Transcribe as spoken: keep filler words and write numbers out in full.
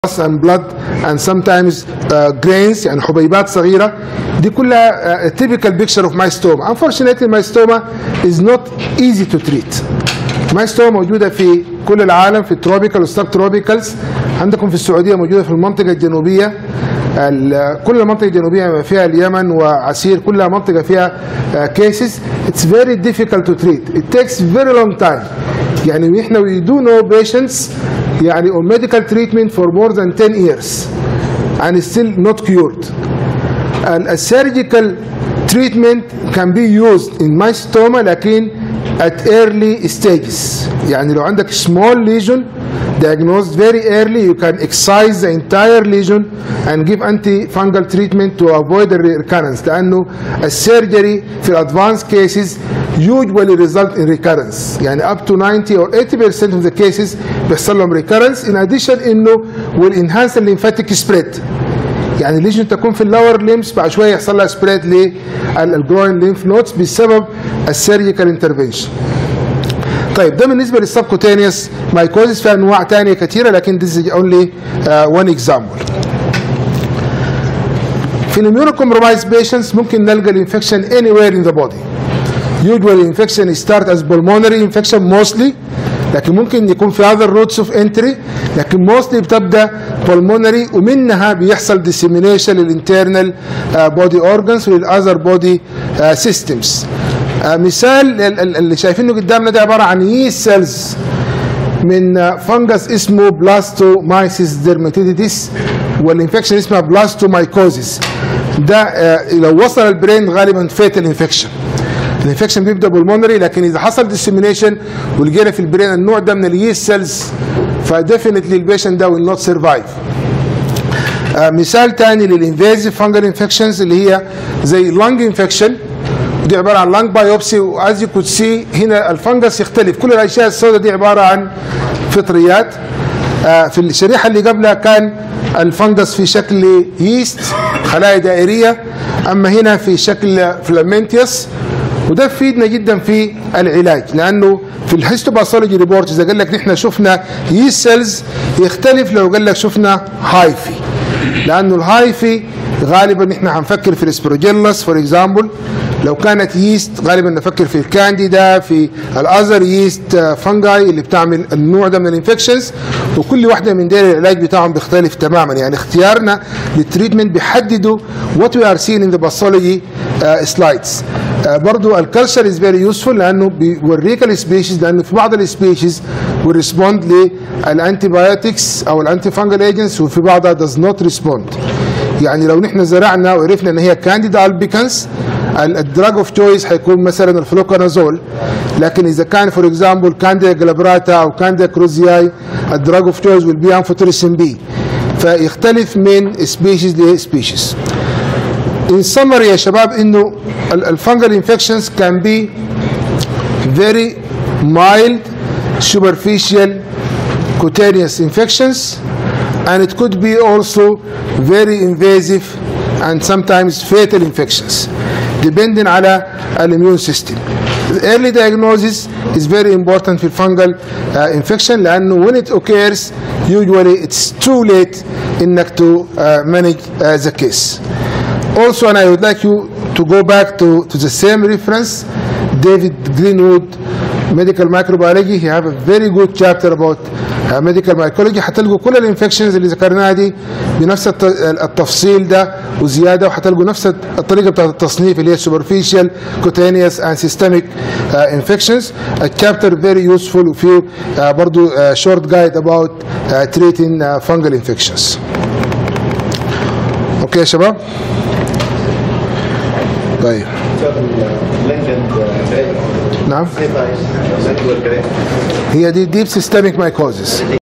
and blood and sometimes uh, grains يعني حبيبات صغيرة. دي كلها uh, typical picture of myostoma. Unfortunately myostoma is not easy to treat. myostoma موجودة في كل العالم في التروبيكال والسبتروبيكالز. عندكم في السعودية موجودة في المنطقة الجنوبية. كل المنطقة الجنوبية فيها اليمن وعسير كلها منطقة فيها uh, cases. It's very difficult to treat. It takes very long time. يعني احنا we do know patients يعني on medical treatment for more than ten years and still not cured. And a surgical treatment can be used in myostoma لكن at early stages. يعني لو عندك small lesion diagnosed very early you can excise the entire lesion and give antifungal treatment to avoid the recurrence. لأنه السيرجري في advanced cases usually result in recurrence. يعني up to ninety or eighty percent of the cases بيحصل لهم recurrence. In addition إنه will enhance the lymphatic spread. يعني الليجن تكون في اللور ليمز بعد شويه يحصل لها سبريد للجروين ليمف نودز بسبب السيرجيكال انترفنشن. طيب ده بالنسبه للسبكوتينيوس مايكوزيس. في انواع ثانيه كثيره لكن this is only uh, one example. في الاميونوكومبرومايز بيشنتس ممكن نلقى الانفكشن anywhere in the body. Usually infection start as pulmonary infection mostly لكن ممكن يكون في other routes of entry لكن mostly بتبدا pulmonary ومنها بيحصل dissemination للinternal body organs وللother body systems. مثال اللي شايفينه قدامنا ده عباره عن yeast cells من فنجس اسمه blastomyces dermatitis والانفكشن اسمها blastomycosis. ده لو وصل البرين غالبا fatal infection. الانفكشن بيبدا بالمونري لكن اذا حصل ديسيمينيشن ولقينا في البرين النوع ده من اليست سيلز فديفينتلي البيشنت ده ويل نوت سرفايف. مثال ثاني للانفيزيف فانجل انفكشنز اللي هي زي اللنج انفكشن. دي عباره عن لنج بايوبسي واز يو كود سي هنا الفنجس يختلف. كل الاشياء السوداء دي عباره عن فطريات. آه في الشريحه اللي قبلها كان الفنجس في شكل ييست خلايا دائريه اما هنا في شكل فلامنتيوس. وده بيفيدنا جدا في العلاج لانه في الهيستوباثولوجي ريبورت اذا قال لك نحن شفنا ييست سيلز يختلف لو قال لك شفنا هايفي لانه الهايفي غالبا نحن هنفكر في الاسبروجيلس فور اكزامبل. لو كانت ييست غالبا نفكر في الكانديدا في الازر ييست فانجاي اللي بتعمل النوع ده من الانفكشنز. وكل واحده من دول العلاج بتاعهم بيختلف تماما. يعني اختيارنا للتريتمنت بيحددوا what we are seeing in the pathology uh, slides. uh, برضو الكالتشر is very useful لانه بيوريك السبيشيز لانه في بعض السبيشيز بيرسبوند للانتيبيوتكس او الانتي فانجل ايجنتس وفي بعضها does not respond. يعني لو نحن زرعنا وعرفنا ان هي كانديدا البيكنس الدراج اوف تشويس حيكون مثلا الفلوكونازول. لكن اذا كان فور اكزامبل كانديدا جلابراتا او كانديدا كروزياي الدراج اوف تشويس will be amphotericin B. فيختلف من سبيشيز لسبيشيز. In summary يا شباب انه الفانجل انفكشنز can be very mild superficial cutaneous infections and it could be also very invasive and sometimes fatal infections depending على immune system. The early diagnosis is very important في الفانجل uh, infection لأنه when it occurs usually it's too late إنك to uh, manage uh, the case. Also, and I would like you to go back to, to the same reference, David Greenwood, Medical Microbiology. He have a very good chapter about uh, medical mycology. حتلقوا كل الانفكشنز اللي ذكرناها دي بنفس التفصيل ده وزياده وحتلقوا نفس الطريقه بتاعت التصنيف اللي هي superficial, cutaneous and systemic uh, infections. A chapter very useful وفيه uh, برضو uh, short guide about uh, treating uh, fungal infections. اوكي يا شباب؟ طيب نعم هي دي deep systemic mycosis.